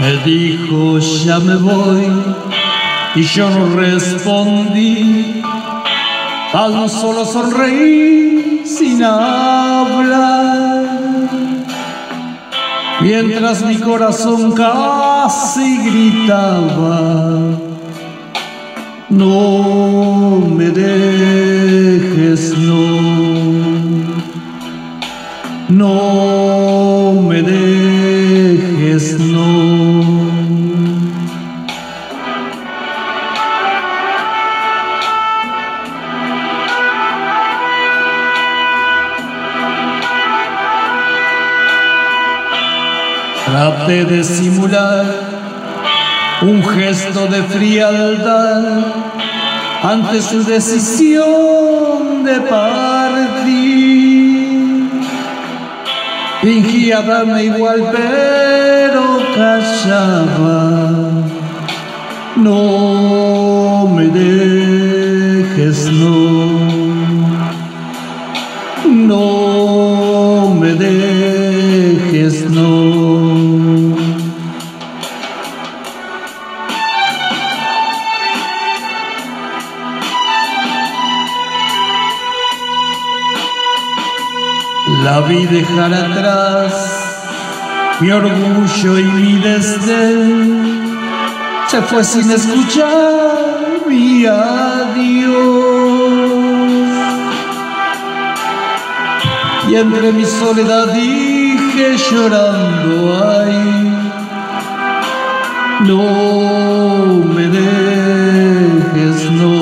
Me dijo ya me voy y yo no respondí, tan solo sonreí sin hablar, mientras mi corazón casi gritaba: no me dejes, no me dejes, no. Traté de simular un gesto de frialdad ante su decisión de partir. Fingía darme igual, pero callaba: no me dejes, no me dejes, no. La vi dejar atrás mi orgullo y mi desdén, se fue sin escuchar mi adiós, y entre mi soledad dije llorando: ay, no me dejes, no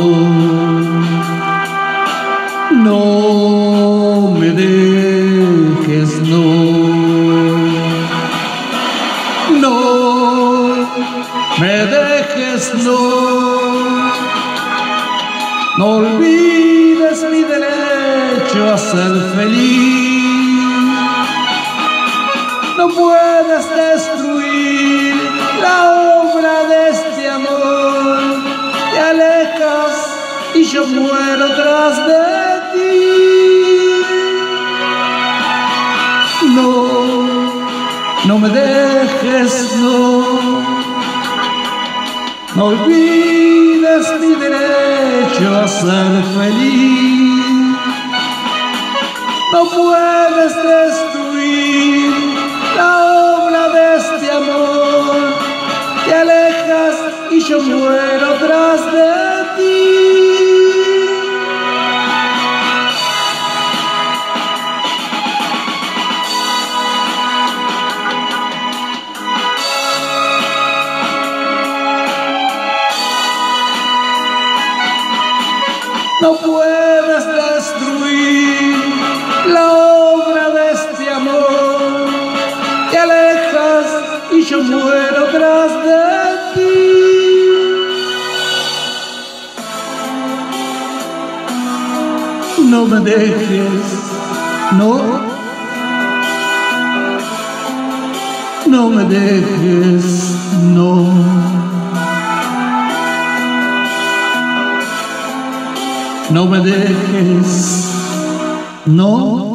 me dejes, no me dejes, no olvides mi derecho a ser feliz. No puedes destruir la obra de este amor, te alejas y yo muero tras de ti. No me dejes, no olvides mi derecho a ser feliz. No puedes destruir la obra de este amor, te alejas y yo muero tras de ti. No puedes destruir la obra de este amor, te alejas y yo muero tras de ti. No me dejes, no me dejes, no me dejes, no.